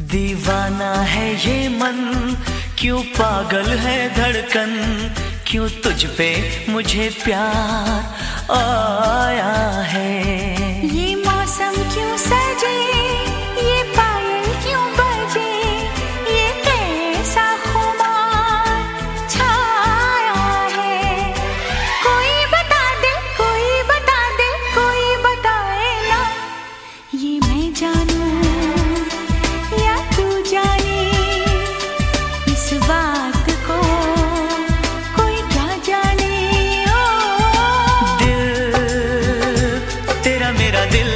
दीवाना है ये मन, क्यों पागल है धड़कन, क्यों तुझ पे मुझे प्यार आया है। ये मौसम क्यों सजे, ये पायल क्यों बजे, ये कैसा खुमार छाया है। कोई बता दे, कोई बता दे, कोई बताए ना, ये मैं जानूं या तू जाने, इस बात को कोई क्या जाने। ओ दिल तेरा मेरा दिल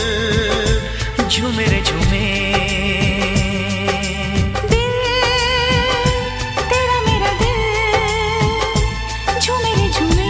झूमे रे झूमे, दिल तेरा मेरा दिल झूमे रे झूमे।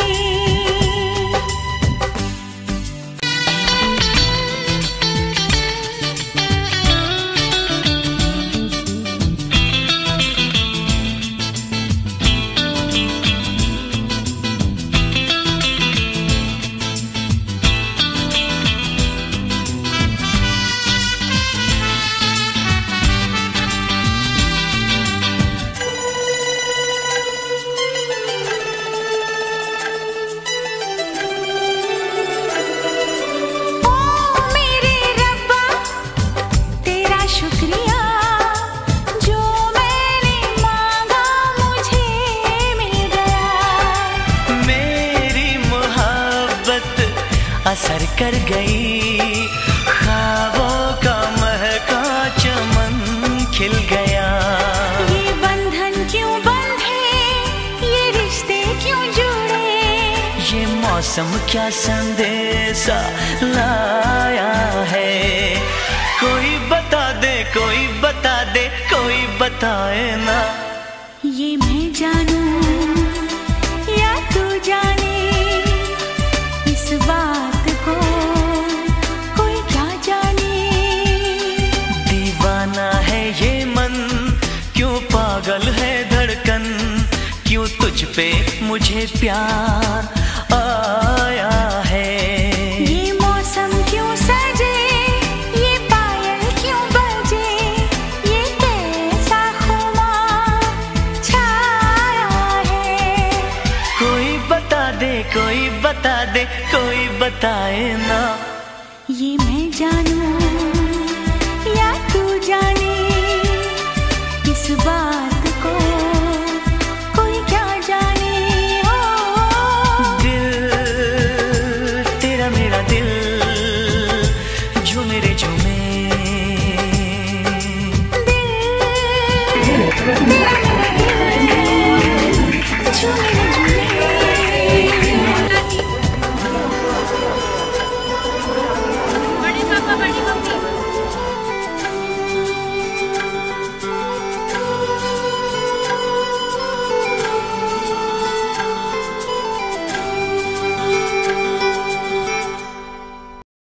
शुक्रिया जो मैंने मांगा मुझे मिल गया। मेरी मोहब्बत असर कर गई, ख्वाबों का महका चमन खिल गया। ये बंधन क्यों बंधे, ये रिश्ते क्यों जुड़े, ये मौसम क्या संदेशा लाया है। कोई बता दे, कोई बता दे, कोई बताए ना, ये मैं जानूं या तू जाने, इस बात को कोई क्या जाने। दीवाना है ये मन, क्यों पागल है धड़कन, क्यों तुझ पे मुझे प्यार आया है। ये मौसम क्यों सजे, ये पायल क्यों बजे, ये कैसा खुमार छाया है। कोई बता दे, कोई बता दे, कोई बताए ना, ये मैं जानूं